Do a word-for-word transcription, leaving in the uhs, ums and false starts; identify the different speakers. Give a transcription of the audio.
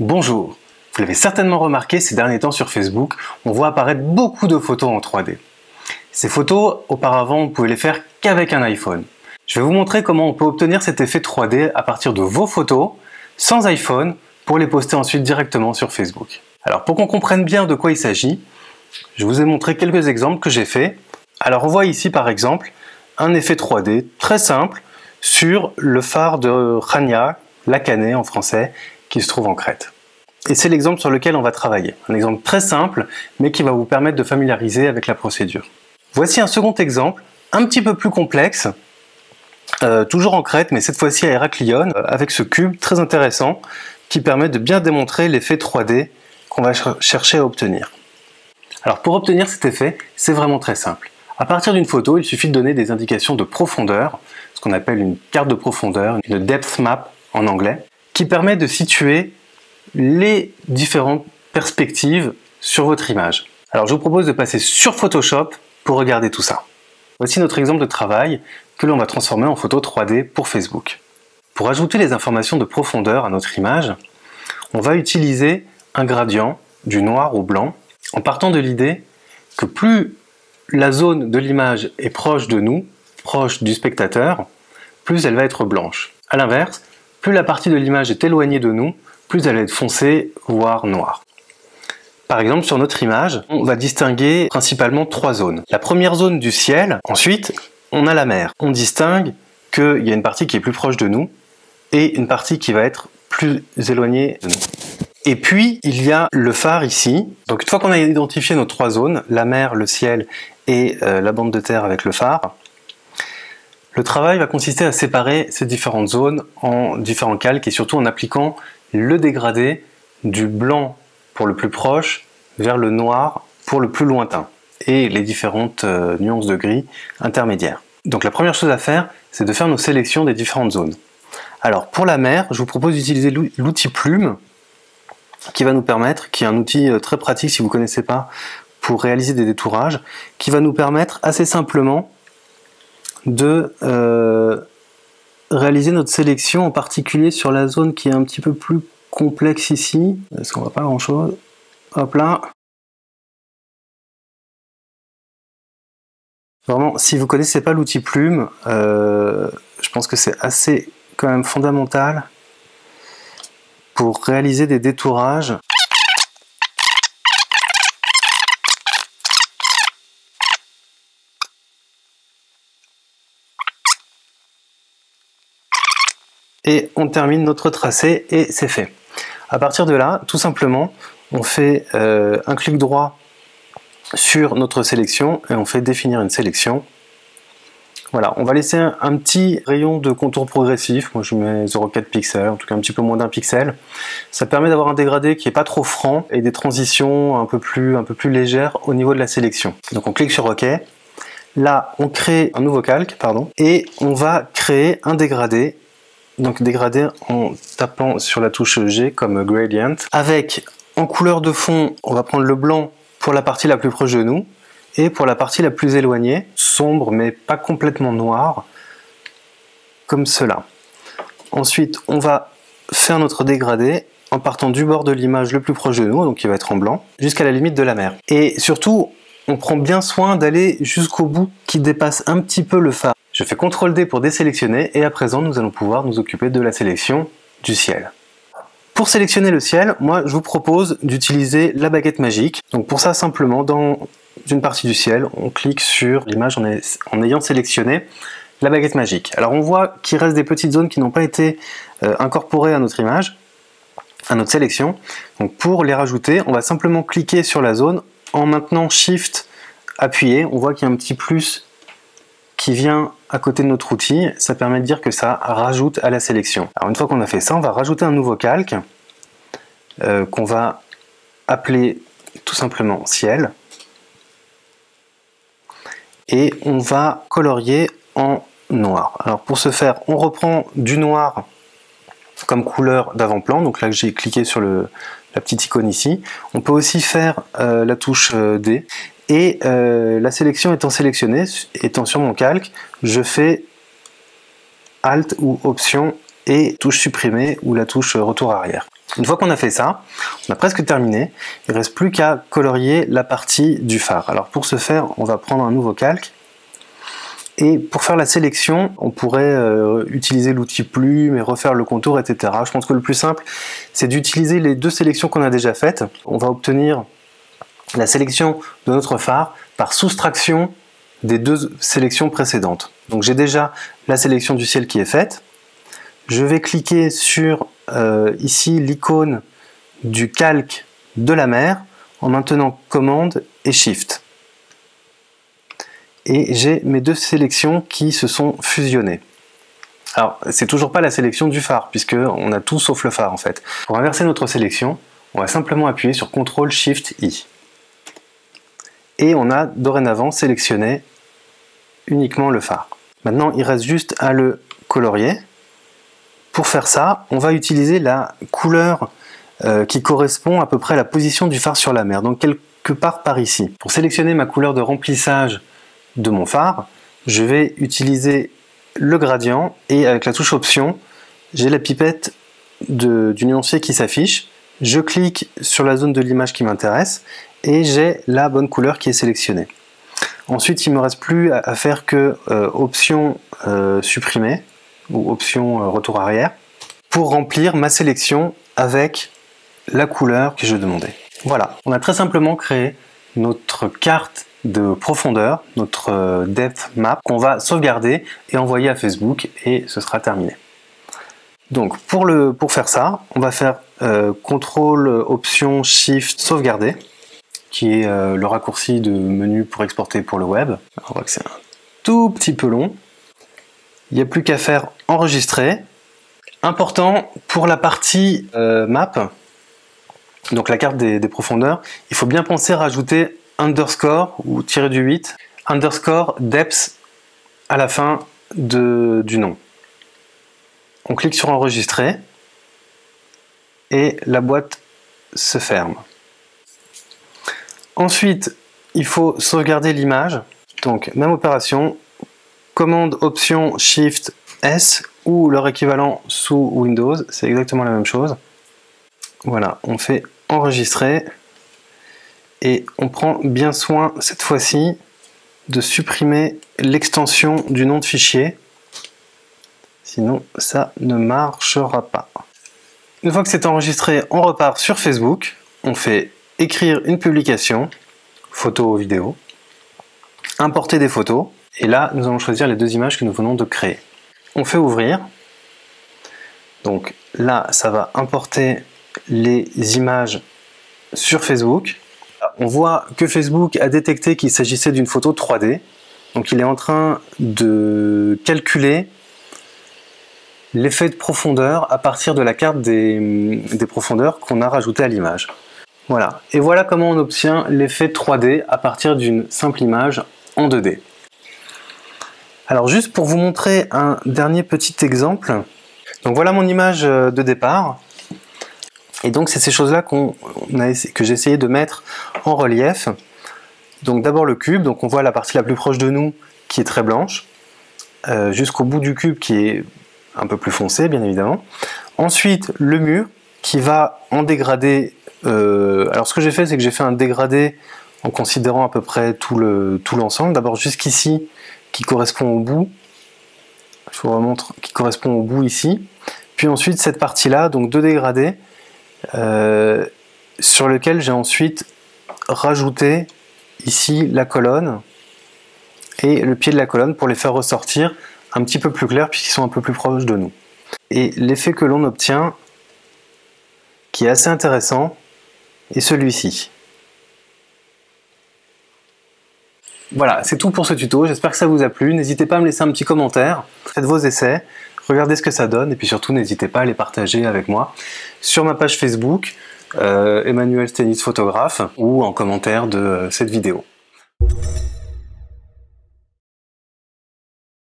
Speaker 1: Bonjour, vous l'avez certainement remarqué ces derniers temps sur Facebook, on voit apparaître beaucoup de photos en trois D. Ces photos, auparavant, on pouvait les faire qu'avec un iPhone. Je vais vous montrer comment on peut obtenir cet effet trois D à partir de vos photos, sans iPhone, pour les poster ensuite directement sur Facebook. Alors pour qu'on comprenne bien de quoi il s'agit, je vous ai montré quelques exemples que j'ai faits. Alors on voit ici par exemple un effet trois D très simple sur le phare de Chania, la Canée en français, qui se trouve en Crète. Et c'est l'exemple sur lequel on va travailler. Un exemple très simple, mais qui va vous permettre de familiariser avec la procédure. Voici un second exemple, un petit peu plus complexe, euh, toujours en Crète, mais cette fois-ci à Héraclione, euh, avec ce cube très intéressant, qui permet de bien démontrer l'effet trois D qu'on va ch chercher à obtenir. Alors pour obtenir cet effet, c'est vraiment très simple. À partir d'une photo, il suffit de donner des indications de profondeur, ce qu'on appelle une carte de profondeur, une depth map en anglais, qui permet de situer les différentes perspectives sur votre image. Alors je vous propose de passer sur Photoshop pour regarder tout ça. Voici notre exemple de travail que l'on va transformer en photo trois D pour Facebook. Pour ajouter les informations de profondeur à notre image, on va utiliser un gradient du noir au blanc en partant de l'idée que plus la zone de l'image est proche de nous, proche du spectateur, plus elle va être blanche. A l'inverse, plus la partie de l'image est éloignée de nous, plus elle va être foncée, voire noire. Par exemple, sur notre image, on va distinguer principalement trois zones. La première zone du ciel, ensuite, on a la mer. On distingue qu'il y a une partie qui est plus proche de nous et une partie qui va être plus éloignée de nous. Et puis, il y a le phare ici. Donc, une fois qu'on a identifié nos trois zones, la mer, le ciel et euh, la bande de terre avec le phare, le travail va consister à séparer ces différentes zones en différents calques et surtout en appliquant le dégradé du blanc pour le plus proche vers le noir pour le plus lointain et les différentes euh, nuances de gris intermédiaires. Donc la première chose à faire, c'est de faire nos sélections des différentes zones. Alors pour la mer, je vous propose d'utiliser l'outil Plume qui va nous permettre, qui est un outil très pratique si vous ne connaissez pas, pour réaliser des détourages, qui va nous permettre assez simplement de euh, réaliser notre sélection, en particulier sur la zone qui est un petit peu plus complexe ici, parce qu'on ne voit pas grand chose. Hop là. Vraiment, si vous ne connaissez pas l'outil Plume, euh, je pense que c'est assez quand même fondamental pour réaliser des détourages. Et on termine notre tracé et c'est fait. À partir de là, tout simplement, on fait euh, un clic droit sur notre sélection et on fait définir une sélection. Voilà, on va laisser un, un petit rayon de contour progressif. Moi je mets zéro virgule quatre pixels, en tout cas un petit peu moins d'un pixel. Ça permet d'avoir un dégradé qui n'est pas trop franc et des transitions un peu plus, un peu plus légères au niveau de la sélection. Donc on clique sur OK. Là, on crée un nouveau calque, pardon, et on va créer un dégradé. Donc dégradé en tapant sur la touche G comme gradient. Avec en couleur de fond, on va prendre le blanc pour la partie la plus proche de nous et pour la partie la plus éloignée, sombre mais pas complètement noir, comme cela. Ensuite, on va faire notre dégradé en partant du bord de l'image le plus proche de nous, donc il va être en blanc, jusqu'à la limite de la mer. Et surtout, on prend bien soin d'aller jusqu'au bout qui dépasse un petit peu le phare. Je fais contrôle D pour désélectionner et à présent nous allons pouvoir nous occuper de la sélection du ciel. Pour sélectionner le ciel, moi je vous propose d'utiliser la baguette magique. Donc pour ça simplement, dans une partie du ciel, on clique sur l'image en, en ayant sélectionné la baguette magique. Alors on voit qu'il reste des petites zones qui n'ont pas été euh, incorporées à notre image, à notre sélection. Donc pour les rajouter, on va simplement cliquer sur la zone en maintenant Shift appuyé. On voit qu'il y a un petit plus qui vient à côté de notre outil, ça permet de dire que ça rajoute à la sélection. Alors une fois qu'on a fait ça, on va rajouter un nouveau calque euh, qu'on va appeler tout simplement ciel et on va colorier en noir. Alors pour ce faire, on reprend du noir comme couleur d'avant-plan, donc là j'ai cliqué sur le, la petite icône ici. On peut aussi faire euh, la touche D. Et euh, la sélection étant sélectionnée, étant sur mon calque, je fais Alt ou Option et touche supprimer ou la touche retour arrière. Une fois qu'on a fait ça, on a presque terminé, il ne reste plus qu'à colorier la partie du phare. Alors pour ce faire, on va prendre un nouveau calque. Et pour faire la sélection, on pourrait euh, utiliser l'outil plume et refaire le contour, et cetera. Je pense que le plus simple, c'est d'utiliser les deux sélections qu'on a déjà faites. On va obtenir la sélection de notre phare par soustraction des deux sélections précédentes. Donc j'ai déjà la sélection du ciel qui est faite. Je vais cliquer sur euh, ici l'icône du calque de la mer en maintenant commande et shift. Et j'ai mes deux sélections qui se sont fusionnées. Alors c'est toujours pas la sélection du phare puisque on a tout sauf le phare en fait. Pour inverser notre sélection, on va simplement appuyer sur contrôle shift I. Et on a dorénavant sélectionné uniquement le phare. Maintenant il reste juste à le colorier. Pour faire ça, on va utiliser la couleur euh, qui correspond à peu près à la position du phare sur la mer, donc quelque part par ici. Pour sélectionner ma couleur de remplissage de mon phare, je vais utiliser le gradient et avec la touche option, j'ai la pipette de, du nuancier qui s'affiche. Je clique sur la zone de l'image qui m'intéresse et j'ai la bonne couleur qui est sélectionnée. Ensuite, il ne me reste plus à, à faire que euh, option euh, supprimer ou option euh, retour arrière pour remplir ma sélection avec la couleur que je demandais. Voilà, on a très simplement créé notre carte de profondeur, notre depth map qu'on va sauvegarder et envoyer à Facebook et ce sera terminé. Donc pour, le, pour faire ça, on va faire euh, contrôle option shift sauvegarder qui est euh, le raccourci de menu pour exporter pour le web. Alors, on voit que c'est un tout petit peu long. Il n'y a plus qu'à faire enregistrer. Important pour la partie euh, map, donc la carte des, des profondeurs, il faut bien penser à rajouter underscore ou tirer du huit, underscore depth à la fin de, du nom. On clique sur enregistrer et la boîte se ferme. Ensuite, il faut sauvegarder l'image. Donc, même opération, commande option shift S ou leur équivalent sous Windows, c'est exactement la même chose. Voilà, on fait enregistrer. Et on prend bien soin cette fois-ci de supprimer l'extension du nom de fichier. Sinon, ça ne marchera pas. Une fois que c'est enregistré, on repart sur Facebook. On fait écrire une publication, photo ou vidéo, importer des photos. Et là, nous allons choisir les deux images que nous venons de créer. On fait ouvrir. Donc là, ça va importer les images sur Facebook. On voit que Facebook a détecté qu'il s'agissait d'une photo trois D. Donc il est en train de calculer l'effet de profondeur à partir de la carte des, des profondeurs qu'on a rajouté à l'image. Voilà. Et voilà comment on obtient l'effet trois D à partir d'une simple image en deux D. Alors juste pour vous montrer un dernier petit exemple. Donc voilà mon image de départ. Et donc c'est ces choses-là qu'on a, que j'ai essayé de mettre en relief. Donc d'abord le cube, donc on voit la partie la plus proche de nous qui est très blanche, euh, jusqu'au bout du cube qui est un peu plus foncé bien évidemment. Ensuite le mur qui va en dégradé. Euh, alors ce que j'ai fait, c'est que j'ai fait un dégradé en considérant à peu près tout le tout l'ensemble. D'abord jusqu'ici qui correspond au bout. Je vous remontre qui correspond au bout ici. Puis ensuite cette partie-là, donc deux dégradés. Euh, sur lequel j'ai ensuite rajouté ici la colonne et le pied de la colonne pour les faire ressortir un petit peu plus clairs puisqu'ils sont un peu plus proches de nous. Et l'effet que l'on obtient, qui est assez intéressant, est celui-ci. Voilà, c'est tout pour ce tuto, j'espère que ça vous a plu. N'hésitez pas à me laisser un petit commentaire, faites vos essais, regardez ce que ça donne et puis surtout n'hésitez pas à les partager avec moi sur ma page Facebook, euh, Emmanuel Stenitz photographe, ou en commentaire de euh, cette vidéo.